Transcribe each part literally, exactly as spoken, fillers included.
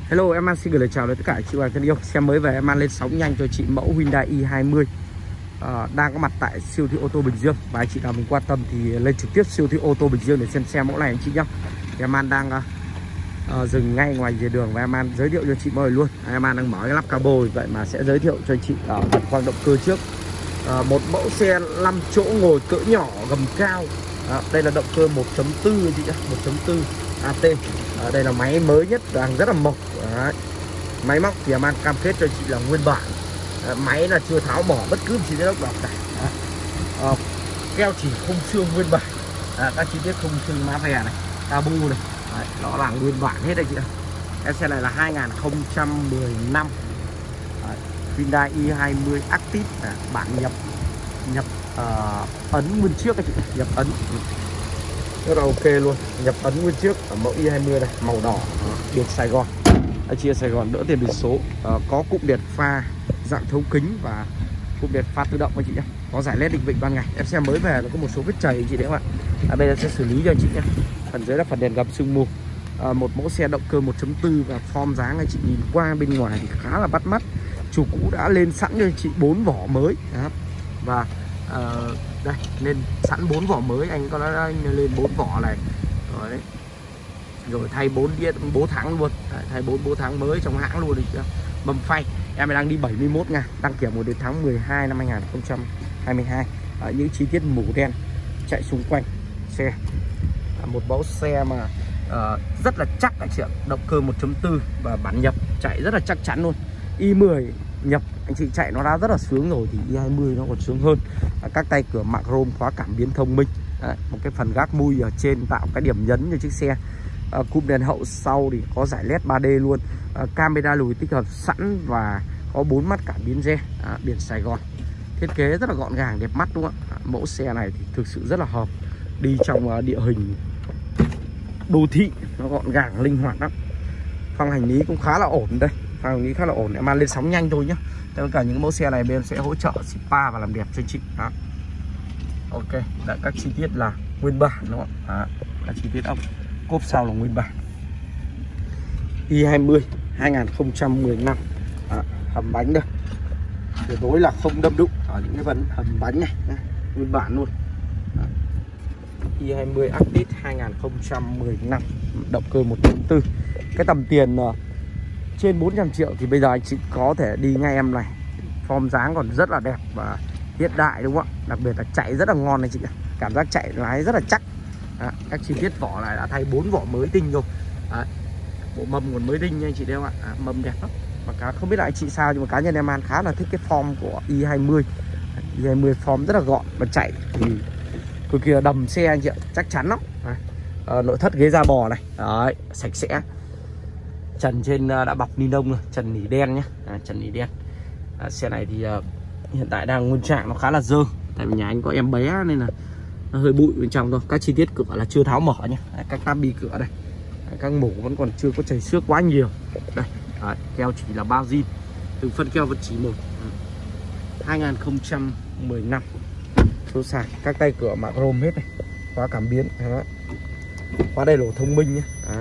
Hello, em An xin gửi lời chào đến tất cả chị và thân yêu. Xe mới về em An lên sóng nhanh cho chị mẫu Hyundai i hai mươi à, đang có mặt tại siêu thị ô tô Bình Dương. Và anh chị nào mình quan tâm thì lên trực tiếp siêu thị ô tô Bình Dương để xem xe mẫu này anh chị nhé. Em An đang uh, dừng ngay ngoài lề đường và em An giới thiệu cho chị mọi người luôn. Em An đang mở cái lắp cabo, vậy mà sẽ giới thiệu cho chị ở uh, phần khoang động cơ trước. Uh, một mẫu xe năm chỗ ngồi cỡ nhỏ gầm cao. À, đây là động cơ một chấm bốn anh chị nhé, một chấm bốn a tê. À, đây là máy mới nhất, đang rất là mộc. Đấy. Máy móc thì em An cam kết cho chị là nguyên bản. À, máy là chưa tháo bỏ bất cứ chi tiết nào cả. À, keo chỉ khung xương nguyên bản. À, các chi tiết khung xương má vè này, cabo này, đấy, nó là nguyên bản hết đây chị ạ. Cái xe này là hai nghìn không trăm mười lăm. Đấy, Hyundai i hai mươi Active, à, bản nhập nhập uh, ấn nguyên trước anh chị, nhập ấn rất là ok luôn, nhập ấn nguyên trước ở mẫu i hai mươi này, màu đỏ, biển Sài Gòn, anh chị ở Sài Gòn đỡ tiền biển số, uh, có cụm đèn pha dạng thấu kính và cụm đèn pha tự động anh chị nhé, có giải led định vị ban ngày. Em xe mới về nó có một số vết chảy anh chị đấy không ạ. À, bây giờ sẽ xử lý cho anh chị nhé. Phần dưới là phần đèn gầm sương mù. À, một mẫu xe động cơ một chấm bốn và form dáng anh chị nhìn qua bên ngoài thì khá là bắt mắt. Chủ cũ đã lên sẵn cho anh chị bốn vỏ mới. Đó. Và uh, đây lên sẵn bốn vỏ mới, anh có đã lên bốn vỏ này rồi đấy, rồi thay bốn đĩa bố thắng luôn. Đấy, thay bốn bố thắng mới trong hãng luôn. Được. Mâm phay em đang đi bảy mươi mốt ngàn, đăng kiểm một đến tháng mười hai năm hai nghìn không trăm hai mươi hai. À, những chi tiết mũ đen chạy xung quanh xe. À, một mẫu xe mà uh, rất là chắc anh chị ạ, động cơ một chấm bốn và bản nhập chạy rất là chắc chắn luôn. i mười nhập anh chị chạy nó đã rất là sướng rồi thì i hai mươi nó còn sướng hơn. À, các tay cửa mạ chrome, khóa cảm biến thông minh. Đấy, một cái phần gác mui ở trên tạo cái điểm nhấn cho chiếc xe. À, cụm đèn hậu sau thì có giải led ba D luôn. À, camera lùi tích hợp sẵn và có bốn mắt cảm biến re. À, biển Sài Gòn, thiết kế rất là gọn gàng đẹp mắt đúng không ạ. À, mẫu xe này thì thực sự rất là hợp đi trong uh, địa hình đô thị, nó gọn gàng linh hoạt lắm. Khoang hành lý cũng khá là ổn đây, khoang hành lý khá là ổn. Em mang lên sóng nhanh thôi nhá. Tất cả những mẫu xe này bên sẽ hỗ trợ spa và làm đẹp cho chị. Đó. Ok, đã các chi tiết là nguyên bản đúng không ạ. Đó. Các chi tiết ốc cốp sau là nguyên bản. i hai mươi hai nghìn không trăm mười lăm. Đó. Hầm bánh đây tuyệt đối là không đâm đụng ở những cái phần hầm bánh này. Đó. Nguyên bản luôn. Đó. i hai mươi Active hai nghìn không trăm mười lăm, động cơ một chấm bốn. Cái tầm tiền uh, trên bốn trăm triệu thì bây giờ anh chị có thể đi ngay em này. Form dáng còn rất là đẹp và hiện đại đúng không ạ. Đặc biệt là chạy rất là ngon anh chị. Cảm giác chạy lái rất là chắc. Đó, các chi tiết vỏ này đã thay bốn vỏ mới tinh rồi. Đó, bộ mâm còn mới tinh nha anh chị thấy không ạ. À, mâm đẹp lắm. Và cá không biết là anh chị sao nhưng mà cá nhân em An khá là thích cái form của i hai mươi. i hai mươi form rất là gọn và chạy thì cực kỳ là đầm xe anh chị ạ, chắc chắn lắm. À, nội thất ghế da bò này, đấy, sạch sẽ. Trần trên đã bọc ni lông rồi, trần nỉ đen nhé, à, trần nỉ đen. À, xe này thì uh, hiện tại đang nguyên trạng nó khá là dơ, tại vì nhà anh có em bé nên là nó hơi bụi bên trong thôi. Các chi tiết cửa là chưa tháo mở nhé, à, các tabi cửa đây, à, các mổ vẫn còn chưa có chảy xước quá nhiều. Đây, à, keo chỉ là bao zin, từng phân keo vẫn chỉ một. À, hai nghìn không trăm mười lăm. Số sàn, các tay cửa mạ chrome hết này, khóa cảm biến, đó. Khóa đầy lỗ thông minh nhé. Đó.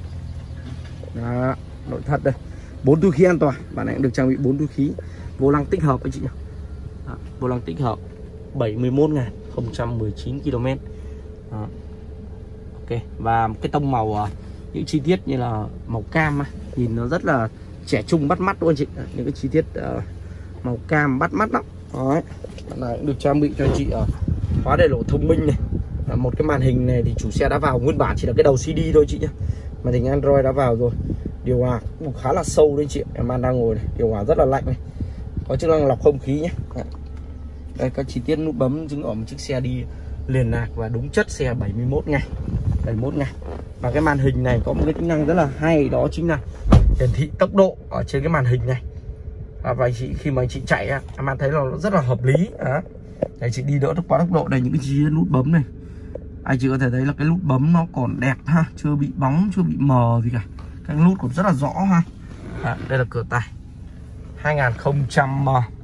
Đó, nội thất đây, bốn túi khí an toàn, bản này cũng được trang bị bốn túi khí, vô lăng tích hợp anh chị nhỉ. Đó, vô lăng tích hợp bảy mươi mốt nghìn không trăm mười chín ki lô mét. Đó. Ok, và cái tông màu những chi tiết như là màu cam nhìn nó rất là trẻ trung bắt mắt luôn anh chị. Những cái chi tiết uh, màu cam bắt mắt lắm. Đấy, bản này cũng được trang bị cho anh chị ở uh, khóa đầy lỗ thông minh này. À, một cái màn hình này thì chủ xe đã vào nguyên bản chỉ là cái đầu xê đê thôi chị nhé. Màn hình Android đã vào rồi. Điều hòa cũng khá là sâu đấy chị. Em An đang ngồi này, điều hòa rất là lạnh này. Có chức năng lọc không khí nhé. Đây các chi tiết nút bấm chứng tỏ một chiếc xe đi liền lạc và đúng chất xe bảy mươi mốt ngày. bảy mươi mốt ngày. Và cái màn hình này có một cái chức năng rất là hay, đó chính là hiển thị tốc độ ở trên cái màn hình này. À, và chị khi mà chị chạy em An thấy là nó rất là hợp lý. À. Đấy, chị đi đỡ được quá tốc độ. Đây những cái chi tiết nút bấm này. Anh chị có thể thấy là cái nút bấm nó còn đẹp ha, chưa bị bóng, chưa bị mờ gì cả. Các nút còn rất là rõ ha. À, đây là cửa tài hai nghìn không trăm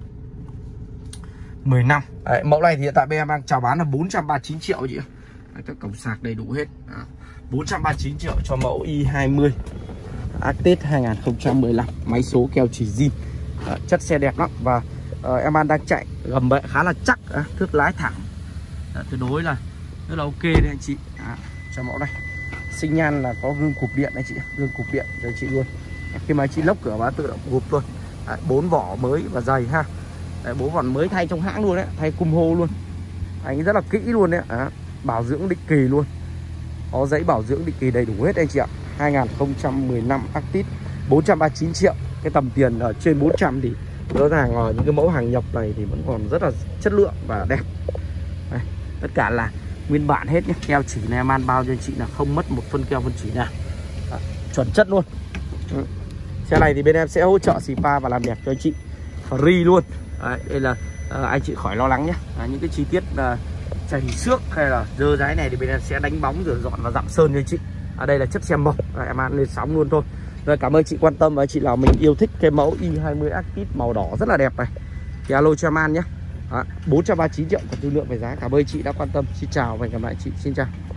mười lăm. Đấy, mẫu này thì hiện tại bên em đang chào bán là bốn trăm ba mươi chín triệu chị ạ. Đấy, các cổng sạc đầy đủ hết. À, bốn trăm ba mươi chín triệu cho mẫu i hai mươi Active hai không một lăm, máy số keo chỉ zin, à, chất xe đẹp lắm. Và uh, em An đang chạy gầm bệ khá là chắc, à, thước lái thẳng, à, tuyệt đối là rất là ok đấy anh chị. À, cho mẫu đây, sinh nhan là có gương cụp điện anh chị, gương cụp điện cho anh chị luôn. Khi mà anh chị lốc cửa báo tự động gục luôn. Bốn vỏ mới và dày ha. Bốn vỏ mới thay trong hãng luôn đấy, thay cung hô luôn, anh rất là kỹ luôn đấy. À, bảo dưỡng định kỳ luôn, có giấy bảo dưỡng định kỳ đầy đủ hết anh chị ạ. Hai không một năm Active, bốn trăm ba mươi chín triệu. Cái tầm tiền ở trên bốn trăm thì rõ ràng ở những cái mẫu hàng nhập này thì vẫn còn rất là chất lượng và đẹp. Đây, tất cả là nguyên bản hết nhé. Keo chỉ này em An bao cho anh chị là không mất một phân keo phân chỉ nào, à, chuẩn chất luôn. Ừ. Xe này thì bên em sẽ hỗ trợ xì pa và làm đẹp cho anh chị free luôn. Đấy, đây là à, anh chị khỏi lo lắng nhé. À, những cái chi tiết à, chảy xước hay là dơ dáy này thì bên em sẽ đánh bóng rửa dọn và dặm sơn cho anh chị. Ở à, đây là chất xe mộc, à, em An lên sóng luôn thôi. Rồi, cảm ơn chị quan tâm, và anh chị nào mình yêu thích cái mẫu i hai mươi Active màu đỏ rất là đẹp này thì alo cho em An nhé. À, bốn trăm ba mươi chín triệu, còn thương lượng về giá. Cảm ơn chị đã quan tâm. Xin chào và hẹn gặp lại chị. Xin chào.